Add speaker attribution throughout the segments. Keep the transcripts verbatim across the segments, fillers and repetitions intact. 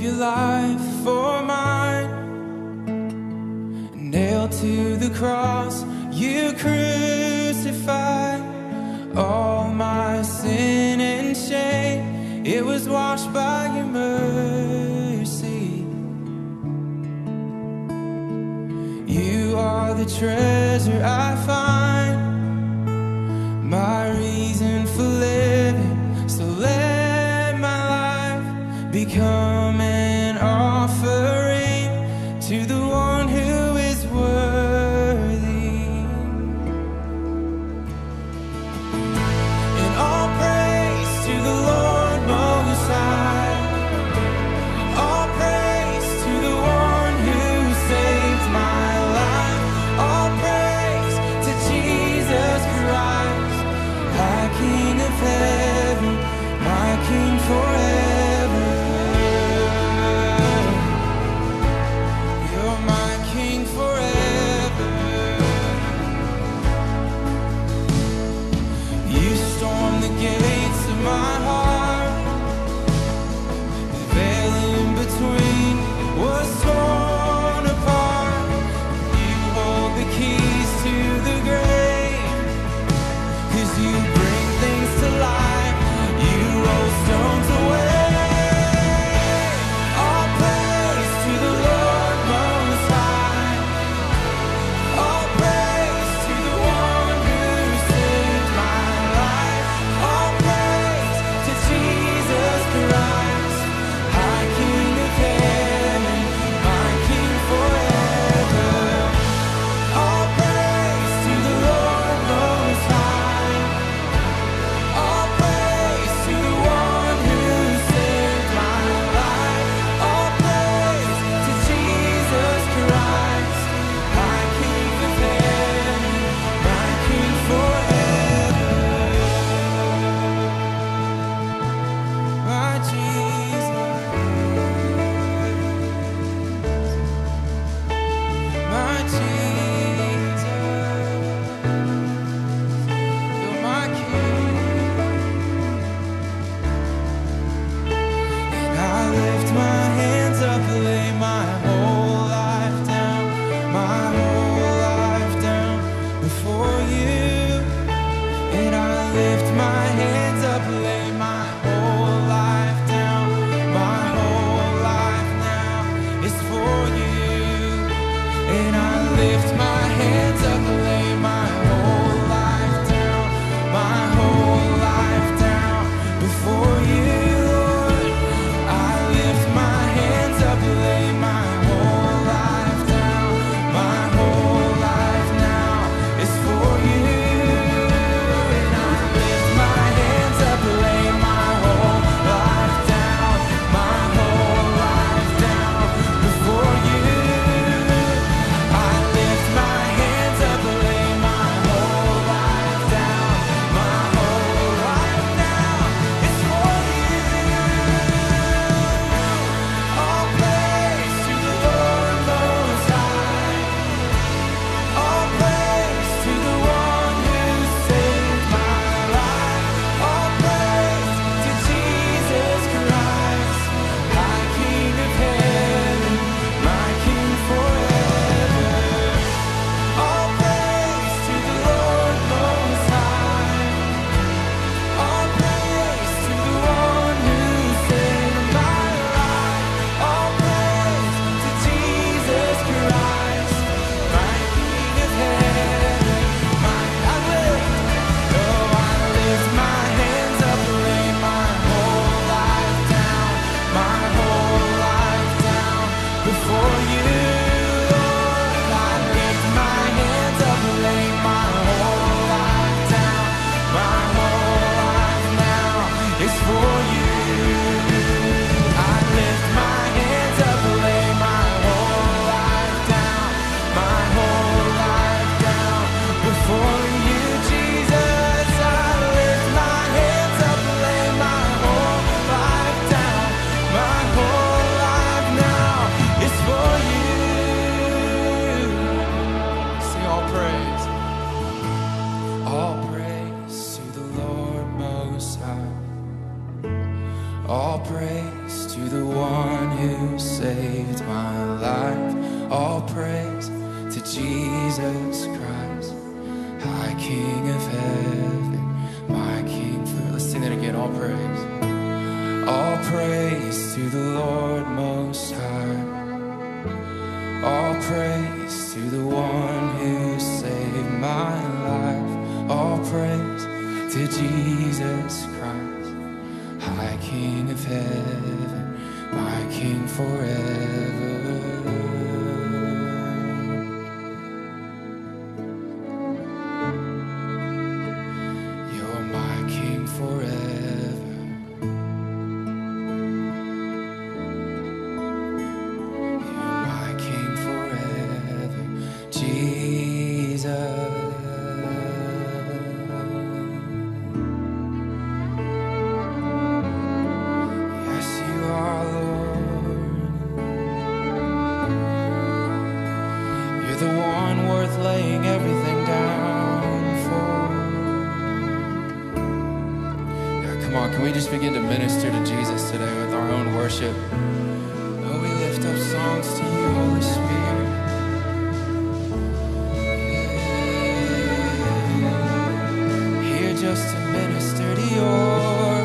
Speaker 1: your life for mine. Nailed to the cross, you crucified all my sin and shame. It was washed by your mercy. You are the treasure I find, my reason for living. So let my life become an offering to the one who is worthy. And all praise to the Lord Most High. All praise to the one who saved my life. All praise to Jesus Christ, my King of heaven, my King forever. You're my King forever. You stormed the gates of my heart. The veil in between was torn apart. You hold the keys to the grave, 'cause you bring things to life. You roll stones away. All praise to the Lord Most High. All praise to the one who saved my life. All praise to Jesus Christ, my King of heaven, my King forever. All praise to the Lord Most High. All praise to the one who saved my life. All praise to Jesus Christ, my King of heaven, my King forever. My Jesus, my Jesus, you're my King. And I lift my hands up, lay my whole life down, my whole life down before you. And I lift my hands up, lay my whole life down, my whole life now is for you. And I lift my hands up, lay my whole life down, my whole life down before you, Lord. I lift my hands up, lay my whole life down, my whole life now is for you. And I lift my hands up, lay King of heaven, my King for... Let's sing that again. All praise. All praise to the Lord Most High. All praise to the one who saved my life. All praise to Jesus Christ, High King of heaven, my King forever. You're my King forever. You're my King forever, Jesus. The one worth laying everything down for. Yeah, come on, can we just begin to minister to Jesus today with our own worship? Oh, we lift up songs to you, Holy Spirit. Yeah. Here just to minister to your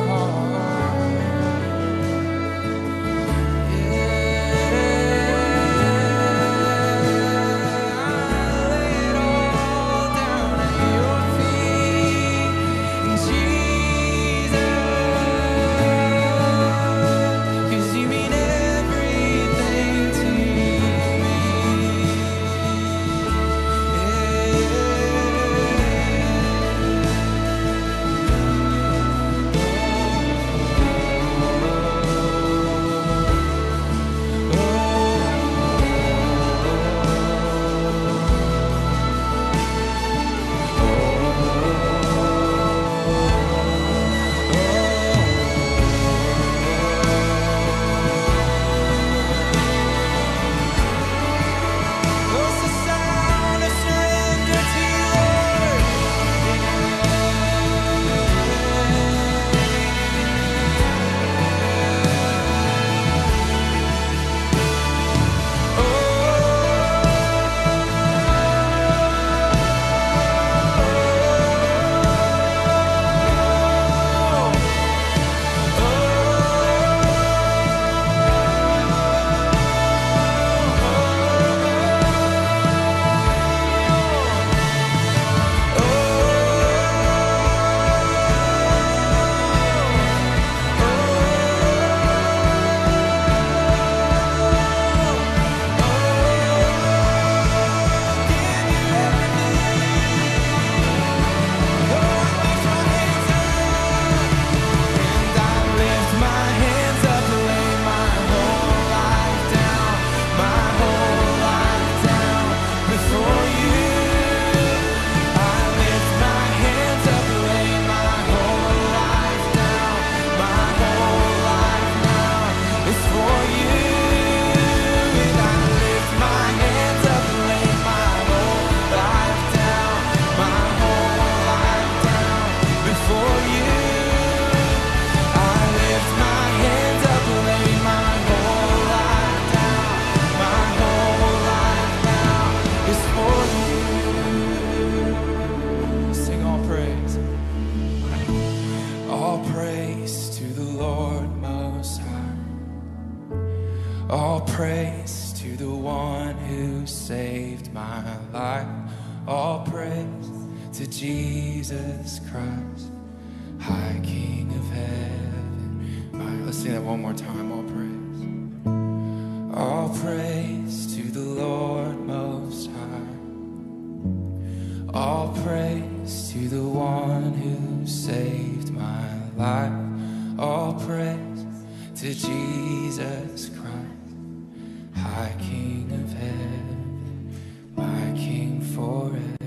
Speaker 1: All praise to the one who saved my life. All praise to Jesus Christ, High King of heaven. All right, let's sing that one more time. All praise. All praise to the Lord Most High. All praise to the one who saved my life. All praise to Jesus Christ, High King of heaven, my King forever.